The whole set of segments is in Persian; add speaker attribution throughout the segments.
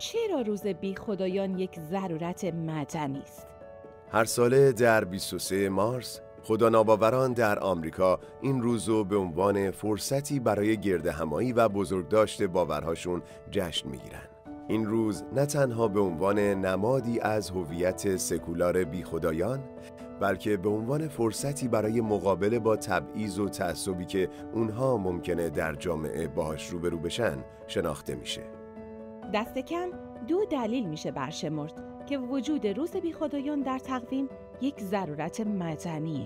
Speaker 1: چرا روز بیخدایان یک ضرورت مدنی است؟
Speaker 2: هر ساله در 23 مارس خداناباوران در آمریکا این روز رو به عنوان فرصتی برای گردهمایی و بزرگداشت باورهاشون جشن میگیرن. این روز نه تنها به عنوان نمادی از هویت سکولار بیخدایان، بلکه به عنوان فرصتی برای مقابله با تبعیض و تعصبی که اونها ممکنه در جامعه باهاش روبرو بشن شناخته میشه.
Speaker 1: دست کم 2 دلیل میشه برشمرد که وجود روز بیخدایان در تقویم یک ضرورت مدنیه.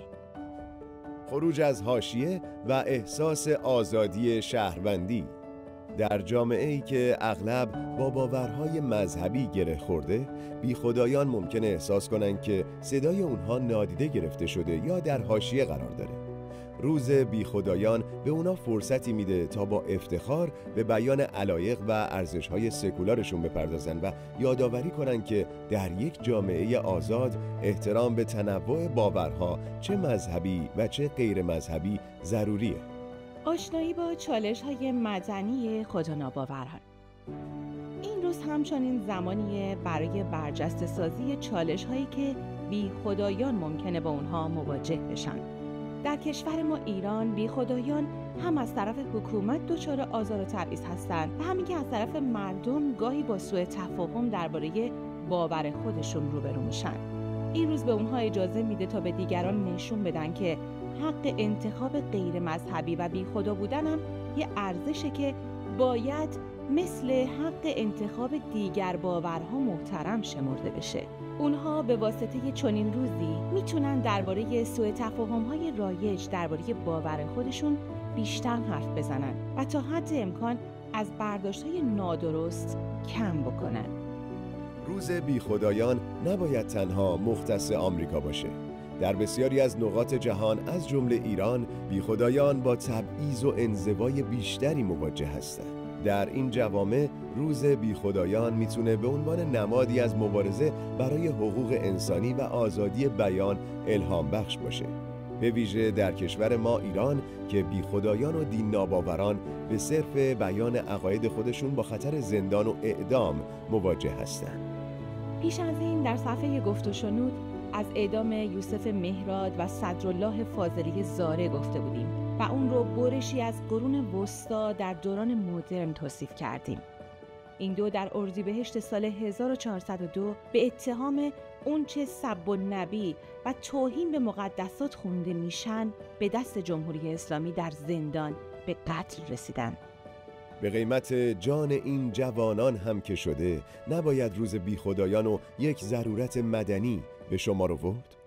Speaker 2: خروج از حاشیه و احساس آزادی شهروندی. در جامعه‌ای که اغلب با باورهای مذهبی گره خورده، بیخدایان ممکنه احساس کنن که صدای اونها نادیده گرفته شده یا در حاشیه قرار داره. روز بیخدایان به اونا فرصتی میده تا با افتخار به بیان علایق و ارزش‌های سکولارشون بپردازن و یادآوری کنن که در یک جامعه آزاد احترام به تنوع باورها چه مذهبی و چه غیر مذهبی ضروریه.
Speaker 1: آشنایی با چالش‌های مدنی خداناباوران. این روز همچنین زمانیه برای برجسته سازی چالش‌هایی که بیخدایان ممکنه با اونها مواجه بشن. در کشور ما ایران بیخدایان هم از طرف حکومت دچار آزار و تبعیض هستند و همین که از طرف مردم گاهی با سوء تفاهم درباره باور خودشون روبرو میشن. این روز به اونها اجازه میده تا به دیگران نشون بدن که حق انتخاب غیر مذهبی و بیخدا بودن هم یه ارزشه که باید مثل حق انتخاب دیگر باورها محترم شمرده بشه. اونها به واسطه چنین روزی میتونن درباره سوء تفاهم‌های رایج درباره باور خودشون بیشتر حرف بزنن و تا حد امکان از برداشت‌های نادرست کم بکنن.
Speaker 2: روز بیخدایان نباید تنها مختص آمریکا باشه. در بسیاری از نقاط جهان از جمله ایران بیخدایان با تبعیض و انزوای بیشتری مواجه هستند. در این جوامع روز بیخدایان میتونه به عنوان نمادی از مبارزه برای حقوق انسانی و آزادی بیان الهام بخش باشه. به ویژه در کشور ما ایران که بیخدایان و دین ناباوران به صرف بیان عقاید خودشون با خطر زندان و اعدام مواجه هستند.
Speaker 1: پیش از این در صفحه گفت و شنود از اعدام یوسف مهراد و صدرالله فاضلی زاره گفته بودیم و اون رو برشی از قرون وسطا در دوران مدرن توصیف کردیم. این دو در اردیبهشت سال 1402 به اتهام اونچه سب النبی و توهین به مقدسات خونده میشن به دست جمهوری اسلامی در زندان به قتل رسیدن.
Speaker 2: به قیمت جان این جوانان هم که شده، نباید روز بیخدایان و یک ضرورت مدنی به شما رو برد؟